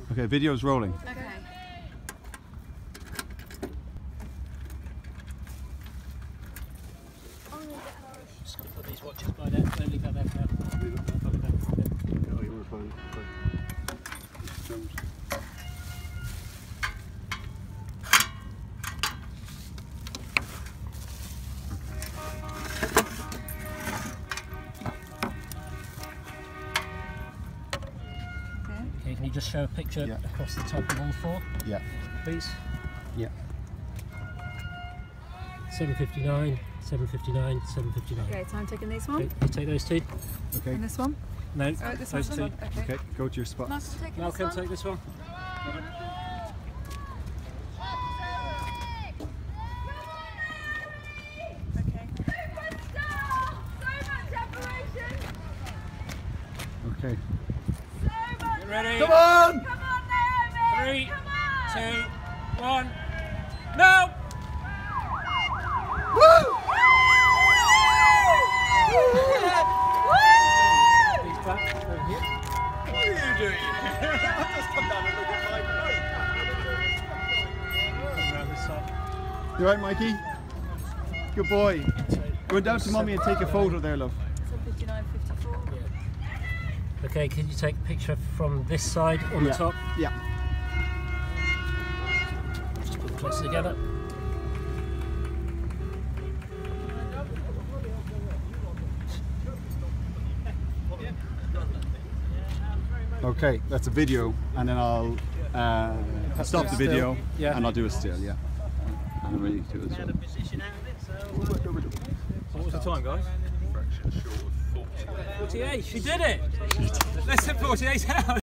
Okay, video's rolling. Okay. Just got to put these watches by there. Don't leave that there for now. Oh, you want to find Okay, can you just show a picture across the top of all four? Yeah. Please. Yeah. 7:59, 7:59, 7:59. Okay, time taking this one. Okay, you take those two. Okay. And this one. No, Oh, this those two. one. Okay. Okay, go to your spots. Malcolm, taking Malcolm, this one. take this one. Okay. Okay. Get ready. Come on! 3, 2, 1. No! Woo! He's back over here. What are you doing? I've just come down and look at my Come around this side. You right, Mikey? Good boy. Go down to Mummy and take a photo there, love. 7:59:54. Yeah. Okay, can you take a picture from this side on the top? Yeah. Just put them close together. Okay, that's a video, and then I'll stop the video, and I'll do a still, and I'm ready to do it as well. What was the time, guys? Fraction short of 48. 48, she did it! Less than 48 hours!